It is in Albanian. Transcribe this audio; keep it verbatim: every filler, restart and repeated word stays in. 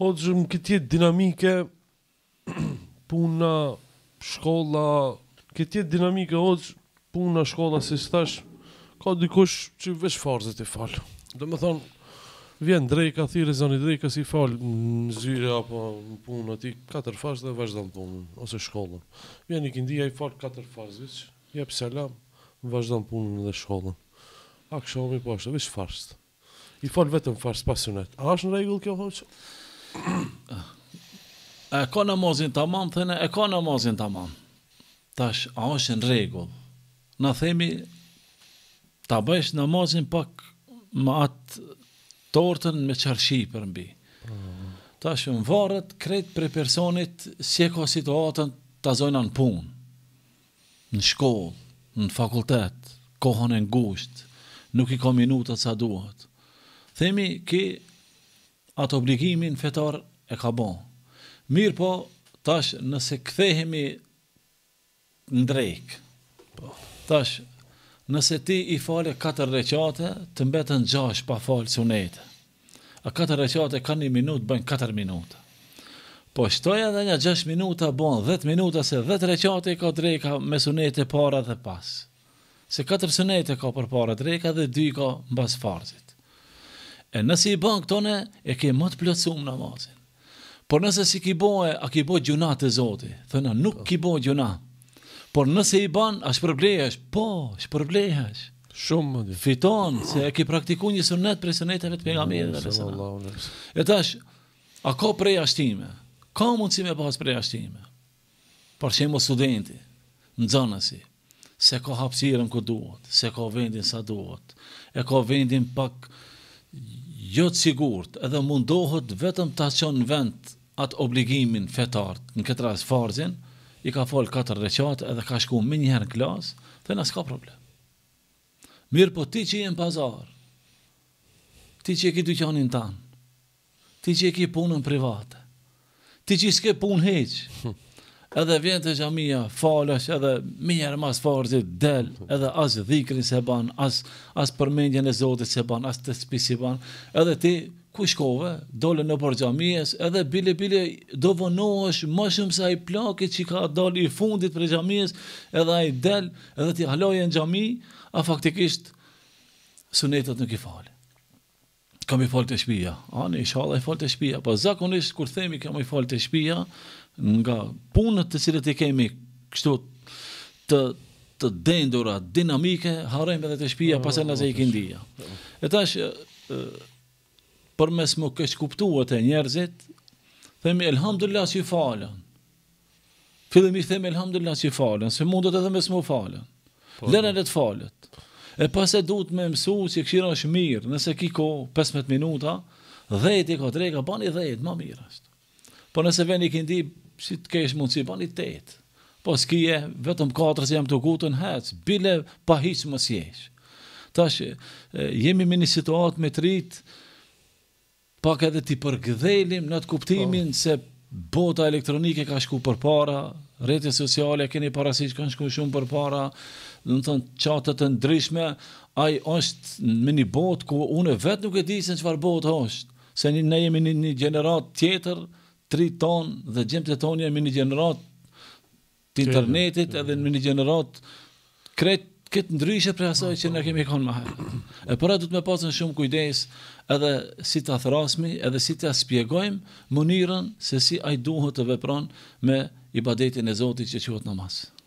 Hoxhë më këtë jetë dinamike, puna, shkolla, këtë jetë dinamike, hoxhë, puna, shkolla, si s'thash, ka dikush që veç farzët i falë. Do me thonë, vjen drejka, thirë zoni drejka si falë në zyre apo në punë ati, katër farzë dhe vazhdo në punën, ose shkollën. Vjen i këndia i falë katër farzë, veç, jep selam, vazhdo në punën dhe shkollën. A këshomi po ashtë, veç farzët. I falë vetëm farzë pasionet. A është në regull kjo hoqë? E ka namazin tamam, thëne, e ka namazin tamam. Tash, a është në regull. Na themi, ta bëjsh namazin pak më atë tortën me qarshi për mbi. Tash, më varet krejt për personit si e ka situatën ta zojna në punë, në shkollë, në fakultet, kohën e ngusht, nuk i ka minutat sa duhet. Themi, ki atë obligimin fetar e ka bon. Mirë po, tash nëse kthehemi në drejk, tash nëse ti i fale katër reqate, të mbetën gjash pa falë sunete. A katër reqate ka një minutë, bëjnë katër minuta. Po shtoja dhe një gjashtë minuta, bon dhjetë minuta, se dhjetë reqate ka drejka me sunete para dhe pas. Se katër sunete ka për para drejka dhe dy ka mbas farzit. E nësi i ban këtone, e ke më të plotësum namazin. Por nëse si ki boje, a ki boj gjuna të zoti. Thëna, nuk ki boj gjuna. Por nëse i ban, a shpërblehesh? Po, shpërblehesh. Shumë më di. Fiton, se e ki praktiku një sunet për suneteve të pejgamberit. E tash, a ka prej ashtime? Ka mundësi me pas prej ashtime? Por që e mo studenti, në zonësi, se ka hapsirën ku duhet, se ka vendin sa duhet, e ka vendin pak jo të sigurt, edhe mundohet vetëm ta çon në vend atë obligimin fetart, në këtë rast farzin, i ka fol katër reqate edhe ka shku me njëherë në klas, dhe na s'ka problem. Mirë po ti që je në pazar, ti që e ki dyqanin tanë, ti që e ki punën private, ti që s'ke punë heq, edhe vjen të xhamia, falesh, edhe mirë mas farzit del, edhe as dhikrin se ban, as as përmendjen e Zotit se ban, as të spisi ban, edhe ti ku shkove, dole në për xhamijes, edhe bile bile do vonohesh më shumë se ai plaki që ka dali i fundit për xhamijes, edhe ai del, edhe ti haloje në xhami, a faktikisht sunetet nuk i fal. Kam i fal të shtëpia, ani inshallah i fal të shtëpia, po zakonisht kur themi kam i fal të shtëpia, nga punët të cilët i kemi kështu të, të dendura, dinamike, harrojmë edhe të shtëpia oh, pastaj nëse i kindia. E tash, për mes më kështë kuptuat e njerëzit, themi elhamdulillah që i falen. Fillimisht themi elhamdulillah që i falen, se mundet edhe mes më falen. Lëre le të falet. E pas e duhet me mësu që këshira është mirë, nëse ki ko pesëmbëdhjetë minuta, dhjetë i ka drejka, bani dhjetë, ma mirë është. Po nëse veni këndi, si të kesh mundësi, bani tetë. Po s'kije, vetëm katër se jam të gutën, hec, bile pa hiç mos jesh. Tash, jemi me një situatë me të rit, pak edhe t'i përgdhelim në atë kuptimin oh. se bota elektronike ka shku për para, rrjetet sociale keni parasysh kanë shku shumë për para, do të thonë çatet të ndryshme, ai është në një botë ku unë vetë nuk e di se çfarë botë është, se ne jemi në një gjenerat tjetër, tri ton dhe gjemët e tonë jemi një gjenerat të internetit edhe në një gjenerat kret këtë ndryshe për asaj që ne kemi kanë më herët. E para du të me pasën shumë kujdes edhe si ta thrasmi, edhe si ta spjegojmë mënyrën se si ai duhet të vepron me ibadetin e Zotit që quhet namaz.